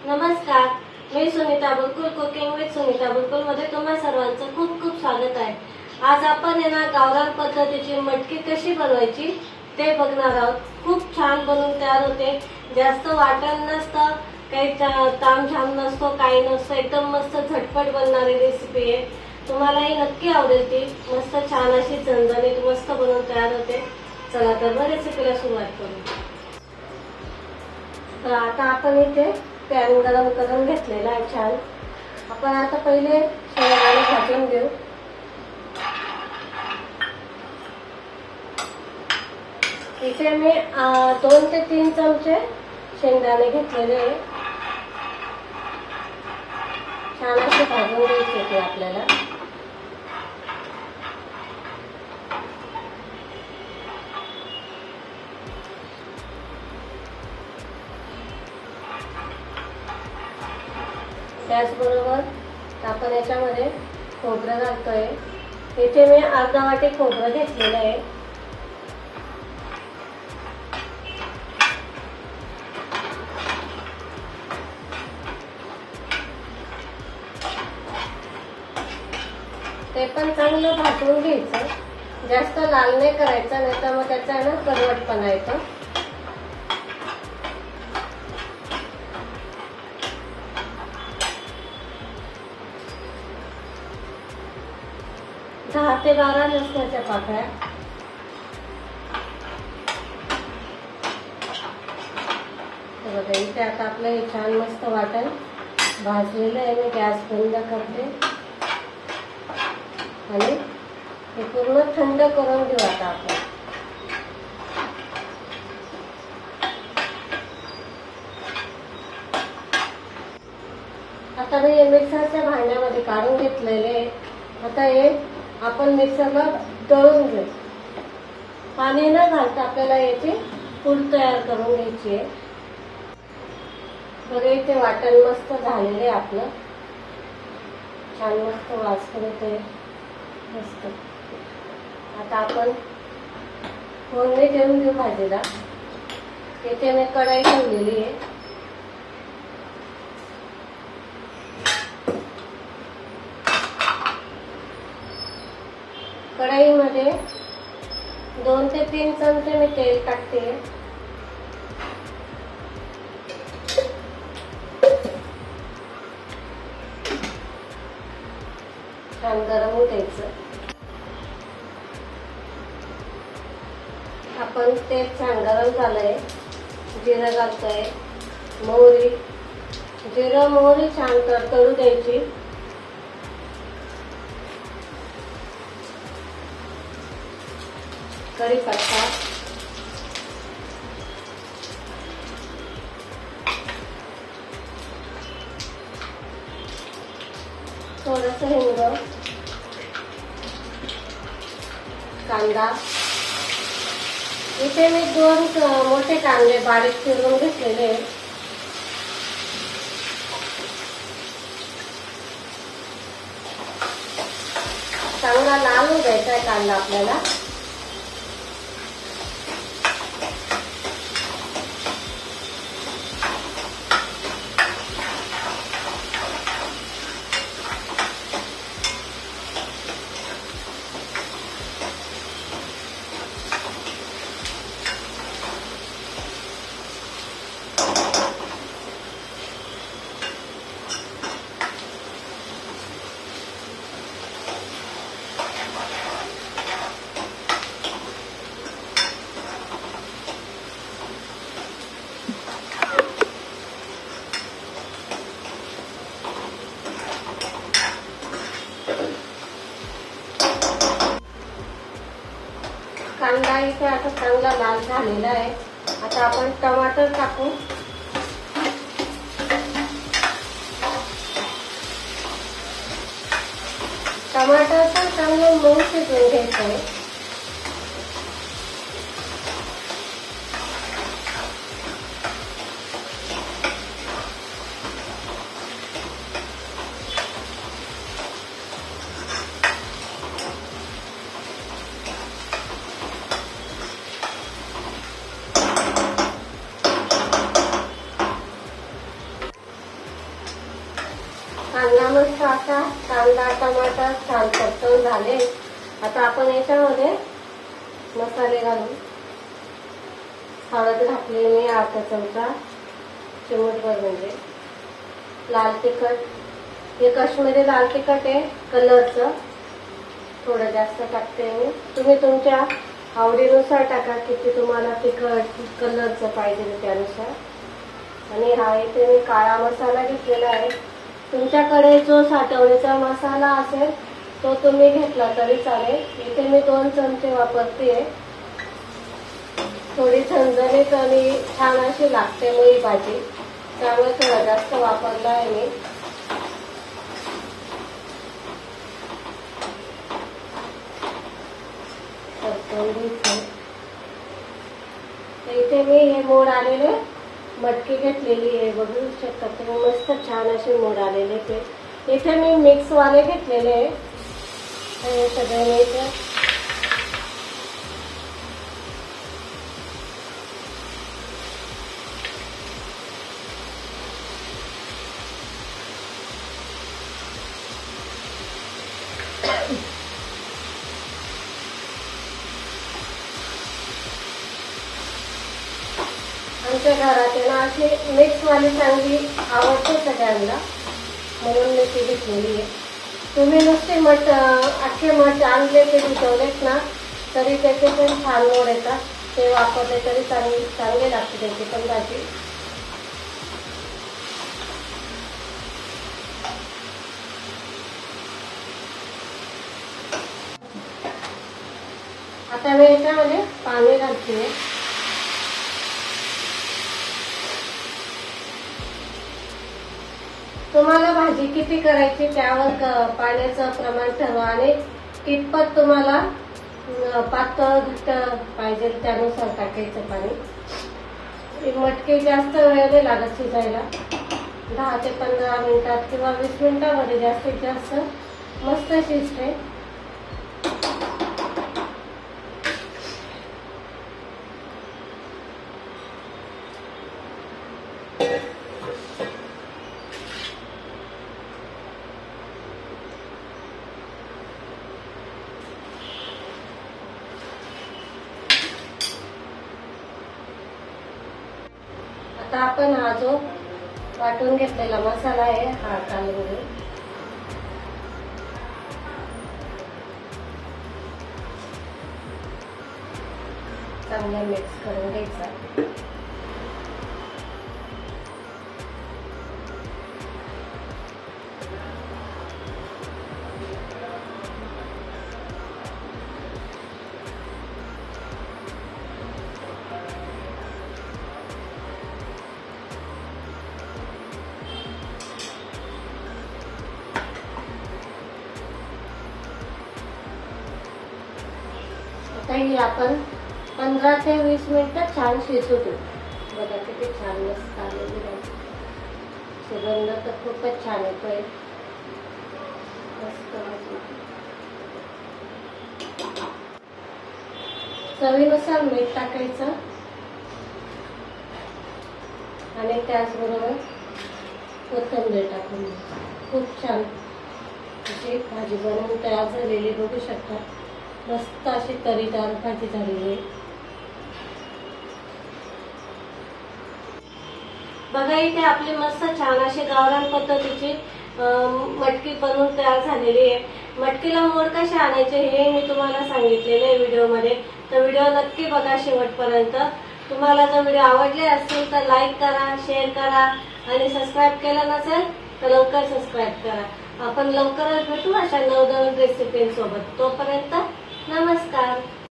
नमस्कार, मी Sunita Bulkul cooking with Sunita Bulkul मध्ये तुम्हा सर्वांचं खूप खूप स्वागत आहे। आज आपण गावरान पद्धतीची मटकी कशी बनवायची ते बघणार आहोत। खूप छान बनवून तयार होते, जास्त वाटण नसतं, काही तामझाम नसतो, काही नसतं, एकदम मस्त झटपट बनणारी रेसिपी आहे। तुम्हालाही नक्की आवडेल ती। मस्त छान अशी झणझणीत मस्त बनवून तयार होते। चला तर मग रेसिपीला सुरुवात करू। तर आता आपण इथे पॅन गरम करून घेतलेला आहे छान। आपण आता पहिले शेंगदाणे भाजून घेऊ। इथे मी 2 ते 3 चमचे शेंगदाणे घेतलेले आहे। छान असे भाजून घ्यायचे ते आपल्याला। त्याचबरोबर आपण याच्यामध्ये खोबरं घालतोय। इथे मी अर्धा वाटी खोबरं घेतलेलं आहे। ते पण चांगलं भाजून घ्यायचं, जास्त लाल नाही करायचं, नाही तर मग त्याचा कडवटपणा येतो। दहा ते 12 लसणाच्या पाकळ्या, बघा इथे आता आपलं हे छान मस्त वाटण भाजलेलं आहे। मी गॅस बंद करते आणि हे पूर्ण थंड करून घेऊ आता आपण। आता मी हे मिक्सरच्या भांड्यामध्ये काढून घेतलेले आहे। आता हे आपण मिक्सरला दळून घेऊ। पाणी न घालता आपल्याला याची पूड तयार करून घ्यायची आहे। बघा इथे वाटण मस्त झालेले आपलं, छान मस्त वास करते मस्त। आता आपण फोडणी देऊन घेऊ भाजीला। इथे मी कढई ठेवलेली आहे। कढईमध्ये 2 ते 3 चमचे मी तेल टाकते। छान गरम होऊ द्यायचं। आपण तेल छान गरम झालंय, जिरं घालतोय, मोहरी, जिरं मोहरी छान तडतडू द्यायची। कढीपत्ता, थोडंसं हिंग, कांदा। इथे मी 2 मोठे कांदे बारीक चिरून घेतलेले। चांगला लाल होऊ द्यायचा आहे कांदा आपल्याला। कांदा इथे आता चांगला लाल झालेला आहे। आता आपण टमाटर टाकू। टमाटर पण चांगलं मऊ शिजवून घ्यायचं आहे। कांदा मस्त आता कांदा टमाटर छान परतवून झाले. आता आपण याच्यामध्ये मसाले घालू. हळद घातली मी अर्धा चमचा, चिमूटभर म्हणजे लाल तिखट. हे काश्मीरी लाल तिखट आहे कलरचं, थोडं जास्त टाकते मी. तुम्ही तुमच्या आवडीनुसार टाका, किती तुम्हाला तिखट कलरचं पाहिजे त्यानुसार. आणि हा इथे मी काळा मसाला घेतलेला आहे. तुमच्याकडे जो साठवणीचा मसाला असेल तो तुम्ही घेतला तरी चालेल. इथे मी 2 चमचे वापरते. थोडी झणझणीत आणि छान अशी लागते मग ही भाजी, त्यामुळे थोडा जास्त वापरला आहे मी. इथे मी हे मोड आलेले मटकी घेतलेली आहे, बघू शकता तुम्ही. मस्त छान असे मोड आलेले ते. इथे मी मिक्स वाले घेतलेले आहे. हे सगळे इथे आमच्या घरात ना अशी मिक्स वाली चांगली आवडते सगळ्यांना, म्हणून मी ती घेतलेली आहे. तुम्ही नुसते अख्खे मठ आणले ते भिजवलेत ना तरी त्याचे पण छान मोड येतात. ते वापरले तरी चांगले लागते त्याची पण भाजी. आता मी याच्यामध्ये पाणी घालते. तुम्हाला भाजी किती करायची त्यावर पाण्याचं प्रमाण ठरवा आणि कितपत तुम्हाला पातळ घट्ट पाहिजे त्यानुसार टाकायचं पाणी. मटकी जास्त वेळ नाही लागत शिजायला, 10 ते 15 मिनिटात किंवा 20 मिनिटांमध्ये जास्तीत जास्त मस्त शिजते. आता आपण हा जो वाटून घेतलेला मसाला आहे हा घालून घेऊ. चांगला मिक्स करून घ्यायचा. आता आपण 15 ते 20 मिनिटं छान शिजू देऊ. बघा किती छान मस्त आलेली आहे. सुगंध तर खूपच छान येतोय. मस्त चवीनुसार मीठ टाकायचं आणि त्याचबरोबर कोथिंबीर टाकून खूप छान अशी भाजी बनवून तयार झालेली बघू शकता. मस्त अशी तरीदार भाजी झालेली आहे. बघा इथे आपली मस्त छान अशी गावरान पद्धतीची मटकी बनवून तयार झालेली आहे. मटकीला मोड कसे आणायचे हे मी तुम्हाला सांगितलेले आहे व्हिडिओमध्ये, तर व्हिडिओ नक्की बघा शेवटपर्यंत. तुम्हाला जर व्हिडिओ आवडले असतील तर लाईक करा, शेअर करा आणि सबस्क्राईब केलं नसेल तर लवकर सबस्क्राईब करा. आपण लवकरच भेटू अशा नवनवीन रेसिपींसोबत. तोपर्यंत नमस्कार.